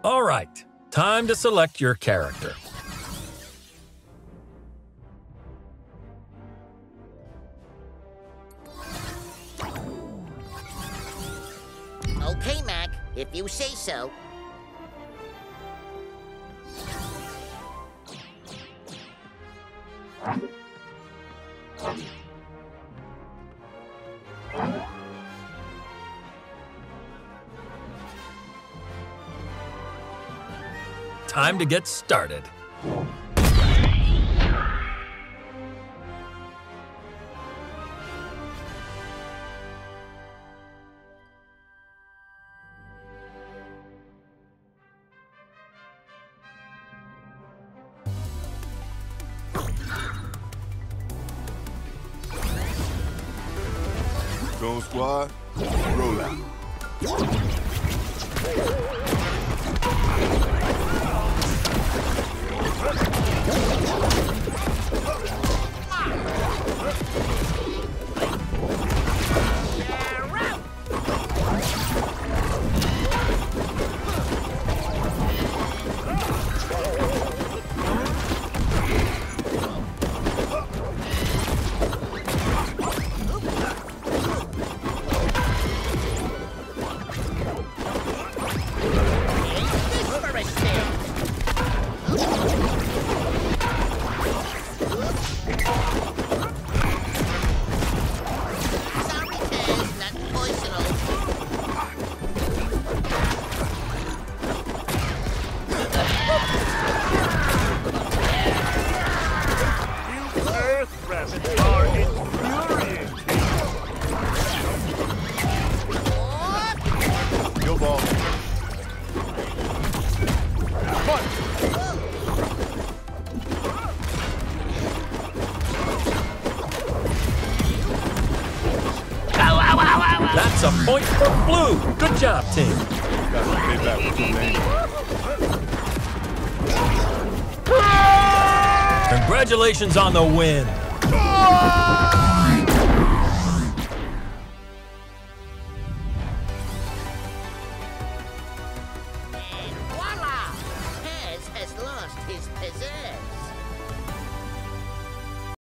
All right, time to select your character. Okay, Mac, if you say so. Time to get started. Drone squad, roll out. That's a point for Blue. Good job, team. Congratulations on the win.